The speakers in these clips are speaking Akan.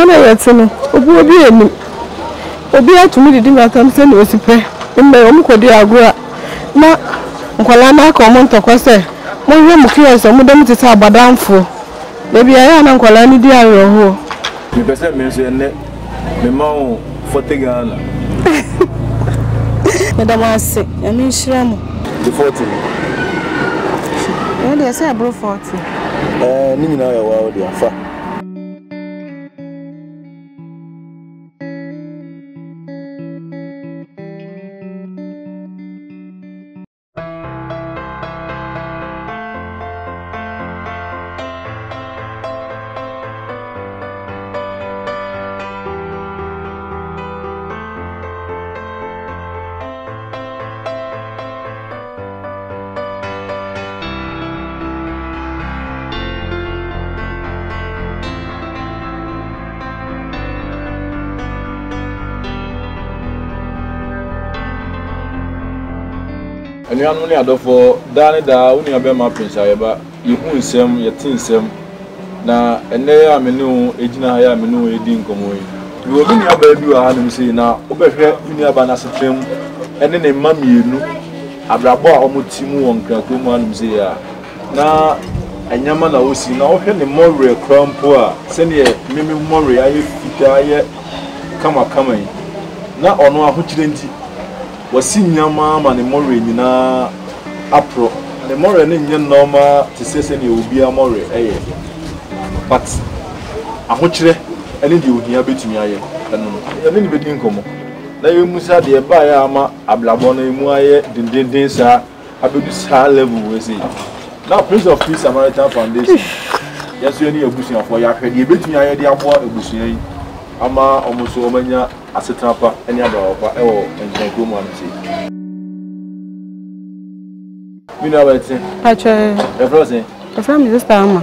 hana yetino obi eni obi atumi didi matam se no sipe mbe omukodi agura na nkwala na aka omontoko se mo hwe mukiyo se mo dem tita abadamfo bebi aya na nkwala ni di aroho mi pese me so ene me ma o 40 Ghana madam ase ya mi shiramu the 40 dey say abro 40 ni nyina ya wa o dey afa and you only had for Danny da only a bema prince ayeba ihu nsem yeti nsem na ene ya menu ejina ya menu edi nkomo yi we obi ni aba bi wa hanim sei na obehwe ni aba na setrem ene ne mamienu abrabo a omotimu won krakro mu hanim sei ya na anyama na osi na ohwe ne more krampo a se ne meme more aye fita aye kama yi na ono ahokyire nti wasi nyama ma ne more nyina apro ne more ne nye normal te sese ne obi amore eye but ahokyire ene de ohia betumi aye ene ni bedi nkomo na yemusa de ba ya ama ablabo na emu aye dindindin sa abedu sa level we say now Prince of Peace Samaritan Foundation yes you ni ebusuan for ya hwede betumi aye de abo ebusuan yi ama omuso omanya asetrapa eni abawa ewo enko mu amse mi na wete pache efrozen efram is stama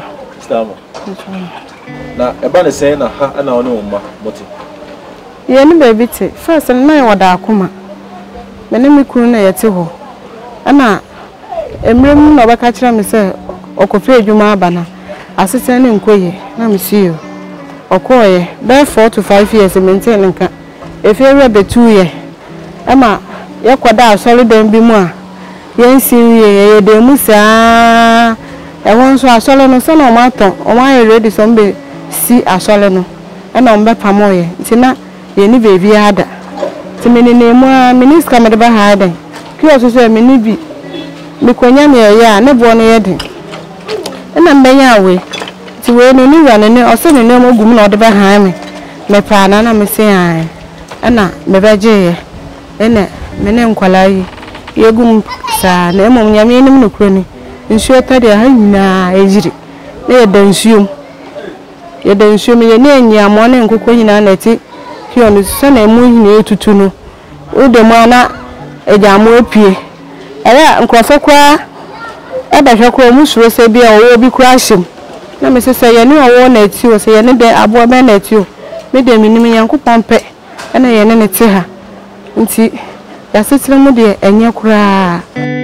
na eba ne sen na ha na one umma moti ye ni baby te first na wada akoma me ne mikuru na yete ho ana emrem na obaka kira me se okofe adwuma abana asese ne nkoye na me see you okoye be 4 to 5 years maintain nka efere be 2 years ama yakwada asori dem bi mu a yensi ye de musa ehon so asole no so na o maton o ma ready so mbe si asole no e na mbe pamoye ntina ye ni baby ada timini ne mu a minister me de ba ha den ki o so me ni bi me konya me ya ne bo no ye den e na mbe ya we ti we no ni wa ne o so ne ne mo gum na o de ba ha me pa na me se an e na me ba je ye e na me ne nkwala yi yegum sa na emom nyame nim no kuro ni nsuo tade ha nyina ejiri na ye dansuom ye ne anyamo na nkokọ nyina na ti hio no so na emu nyina etutu no o de mo na ejamo opie ara nkrofo kwa ebehwe kwa musuro se bia o obi kura ahim na me sese ye ne owo na ati o se ye ne de abo be na ati o me de minim yankopon pe na ye ne te ha nti yasetire mu de enye kura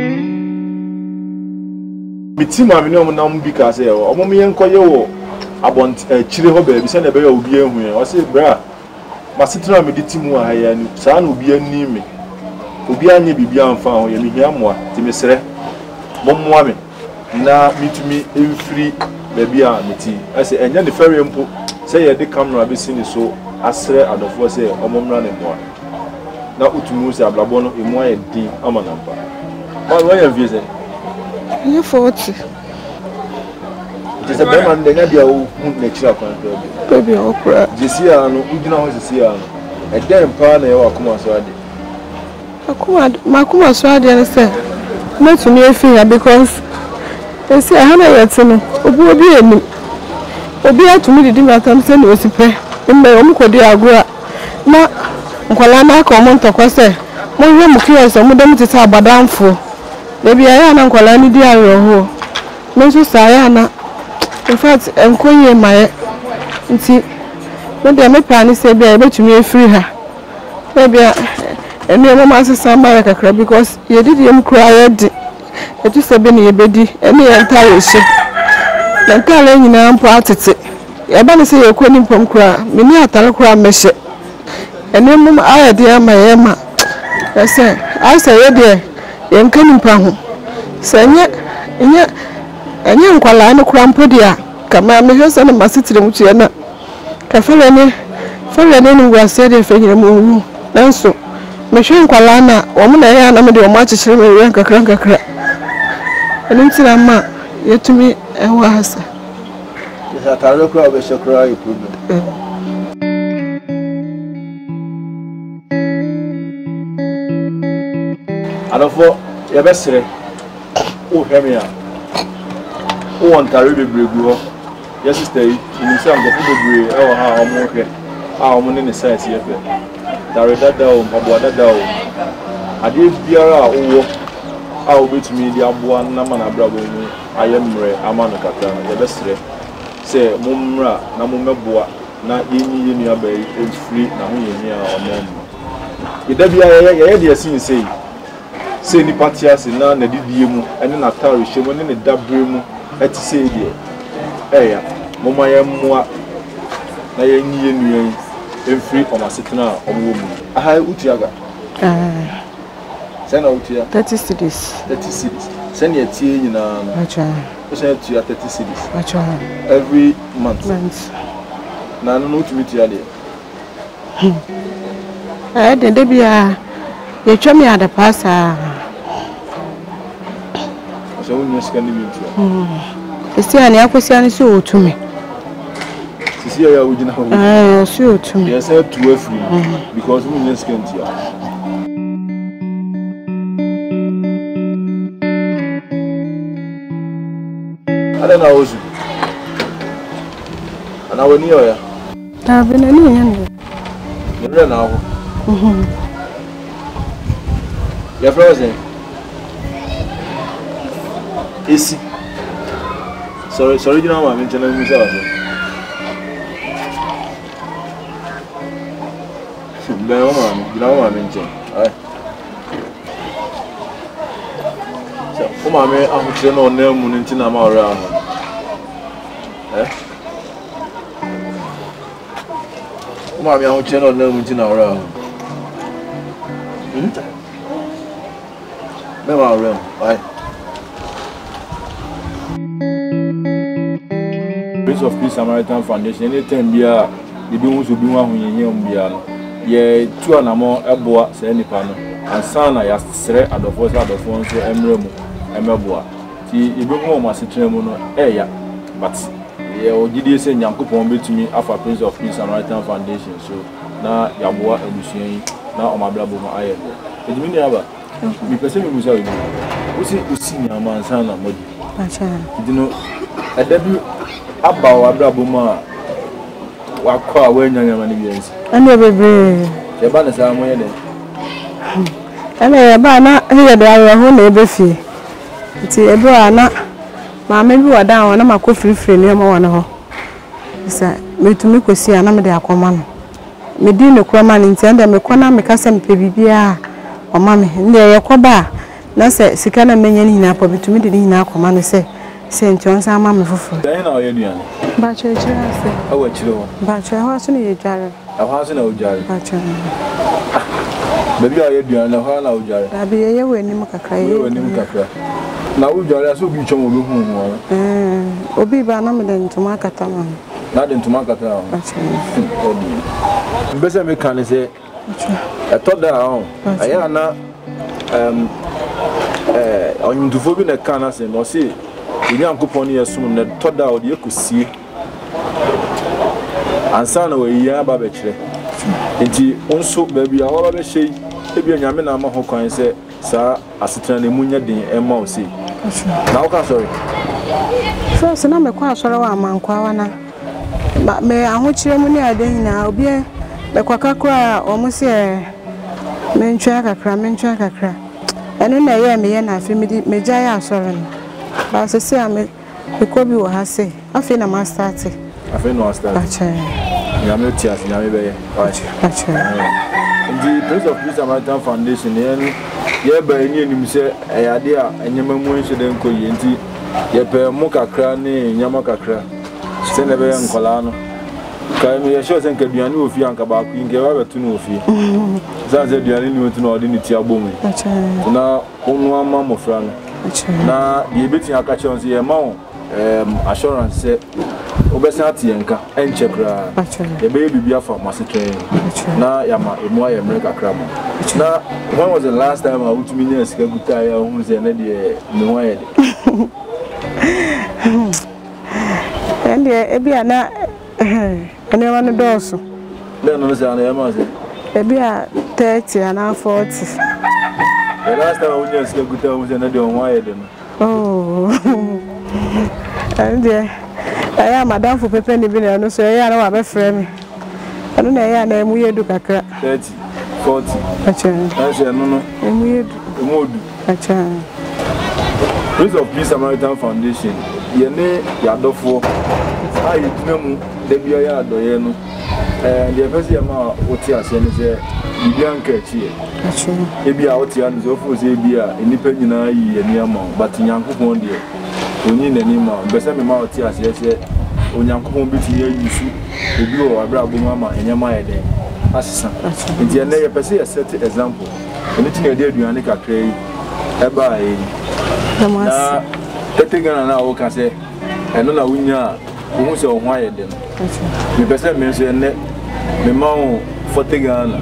mitima amene omo na mbi ka se o omo me nkoye wo abont chire ho ba bi se na be ya obi ehu e o se bra masetire me de timu a ya ni sa na obi ani me obi anye bibia amfa ho ye mehia moa ti mesere bommoa me na mitumi emfiri ba bia meti ase enye ne fere mpo se ye de camera be sini so asre adofo se omo mra ne moa na utumu se ablabo no emu aye din ama nampa ma ya vieze ye 40 just a be man de nya dia o na chira kwan baby okra jesi a no udina ho jesi a no e dem pa na ye wa kuma so ade makuma so ade ne se metumi efi ya because esi hana yetino obi eni obi atumi didi matam se no sipe mbe omukodi agura na nkwala na aka omontoko se mo hwe mukiyo se mo dem tita abadamfo bebi aya na nkwala ni di aroho menso sa aya na in fact enkoye maye nti no de me plan se bia betumi efiri ha bebi eni mo ma sesa mara kakra because ye didi em kura ye di etu se be ne ye bedi eni entire she na kala nyina mpo atete Yabani say you couldn't from cry. Many a talakura measure. And then mum I dear my Emma. I say, dear, young coming pound. Say, and yet, young Qualano Crampodia. Come on, my husband and my sister, which you are not. Cafelani, Felani was said if you move. Then so, Machine Qualana, woman, I am a much as you rank a crank a crack. And into a ma, yet to me, and was. Yes, I tell you, crowd is a cry problem. I don't for your best. Oh, hear me out. Oh, one terrible brigade. Yes, sister, in the sound of the brigade, oh, how I'm okay. How I'm in the size here. There is that down, Pabua down. I did Biara, oh, I'll be to me the Abuan Namana Bravo. I am Ray, Amanakata, the best. Say, Mumra, Namumabua, not in your bay, is free, Namunia or Mom. It does be a idea, say ni patias na na didie mu ene na tare hwemu ne dabre mu ati say die eya moma ye mmoa na ye nyiye nuan emfiri omasetena omwo mu aha utiaga say na utia 30 cities say na tie nyina acha say tia 30 cities acha every month na no utimi tia de de bia ye twame ada pasa so we scan the video esi ani akosi ani so otumi sisi ya ujina ho so otumi yes I to free because we scan tia ada na ozu ana woni oya ta bena ni nyane ni na ho your frozen. Isi. Sorry, you know, I'm in China. I'm in China. So, Mamma, I'm China on them in China around. Mamma, I'm China on them in China around. Prince of Peace Samaritan Foundation. Anytime we are the beings who be one who ye two and more eboa say any panel and sana ya sere adofo so emremu emeboa ti ibe mo ma setremu no eya but ye ogidi say nyankopon betumi afa Prince of Peace Samaritan Foundation so na yaboa abusuan yi na omabrabo ma aye edimi ni aba mi pese mi musa yi usi nyama sana modi acha dino edabi aba wa brabo ma wakwa wenya nyama ni biensi ane bebe ye ba na sa mo ye de ane ba na he de awo ho na ebefie nti ebe ana ma me bi wada wona makofirifiri ne ma wona ho isa metumi kosi ana me de akoma no me di ne kroma ne nti ande me kona me kasa mpe bibia o ma me nde ye koba na se sika na menya ni na pa betumi de ni na akoma no se nti on sa ma me fofo dan na o ye duane ba che chira se awa chiro ba che ho so ne ye dware awa so na o dware ba che baby o ye duane ho na o dware abi ye weni mu kakra ye weni mu kakra na o dware so bi chom obi hu hu obi ba na me de ntuma kata ma na de ntuma kata ba che mbese me kan se etoda ho aya na onyumdufo bi na kan se no se Nyankopon yesum ne toda o de ekosie ansa na we ya ba be kire enti onso ba bia wo ba be hye ebia nyame na ma ho kwan se sa asetena ne munya den ema o se na wo ka sorry first na me kwa soro wa mankwa wana me ahochire mu ne aden na obi be kwakakra o mu se mentwa kakra eno na ye me ye na afi me gya ya soro no ba se se ame ekobi wo ha se afi na ma start afi no start acha nyame tias nyame be ye acha ndi Prince of Peace Samaritan Foundation ye ba enye nim se eyade a enyema mu enhye den ko ye nti ye pe mu kakra ne nyama kakra Send a very uncolano. Can you assure them can be a new fee and cabak in Gava to no fee? That's a new to know the Tiabumi. Now, only one mamma friend. Now, the bit in a catch on the amount assurance said Obesati and Chekra. The baby be for Massacre. Now, Yama, a more America crab. Now, when was the last time I went to Minas Cabutaya, who's an idea? No way. And the not anyone does. Then I say, Maybe 30 and now 40. the last time I went to Cabutaya was an idea on why. Oh, and I am Madame for Pepe Nibina, so I know I'm a friend. I don't know, I am weird to Kaka 30, 40. I say, no, I'm weird. Prince of Peace Samaritan Foundation, Yene Yadofo, I know the Bia Doyeno, and the first year, Otia Senator, Bianca Chia. Ebi out here and so forth, Ebia, independent, and Yama, but in Yanko Monday, only in any man, Besame Mautias, yes, on Yanko Biti, you see, the Bio, Abrabo Mama, and Yama, assistant. And the Naya Pesi, a set example. Anything I did, you are Nika Cray, Eba. Na tetegana na wo ka se eno na wunya wo se ohwa ye de no me pese me so ene me ma wo fotegana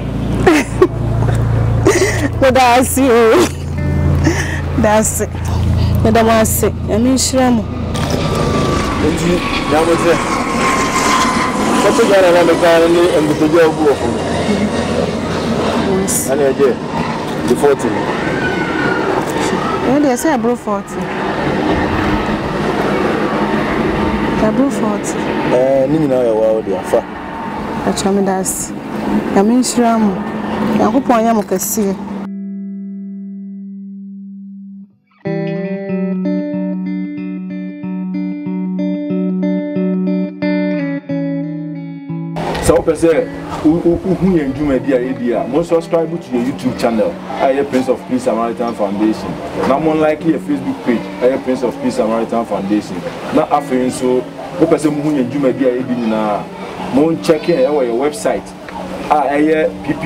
no that's you that's me da wase emi hira mo nti ya mo se fotegana na me ka ni embutojo obu ofo ana eje the 40. They say above 40. Above 40. Nina ya wa de afa. Achame das. Ya me nhira mo. Ya ko ponya mo kase. So pese who yen dwumadi a edia mo subscribe to your YouTube channel aye Prince of Peace Samaritan Foundation na mo like your Facebook page aye Prince of Peace Samaritan Foundation na afen so wo pese mo hu yen dwumadi a edi nyina mo check in your website aye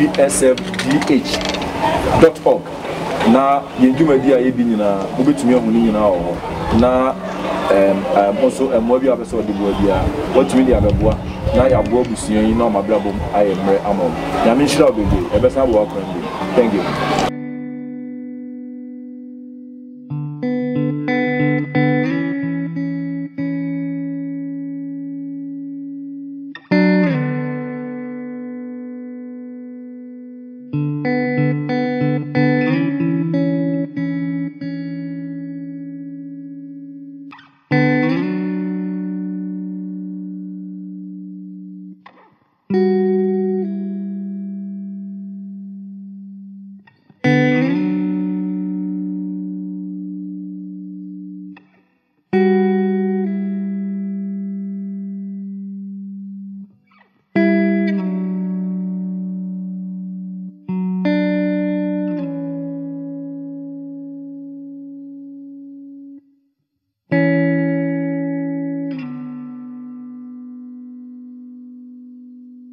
ppsfdh.org na yen dwumadi a edi nyina wo betumi ahu ni nyina ho na also mo bi abeso de bo bia what me dia beboa na ya bo busuan yi na ma bra bom ayemre amom ya me nhira obege e be sa bo akran bi thank you.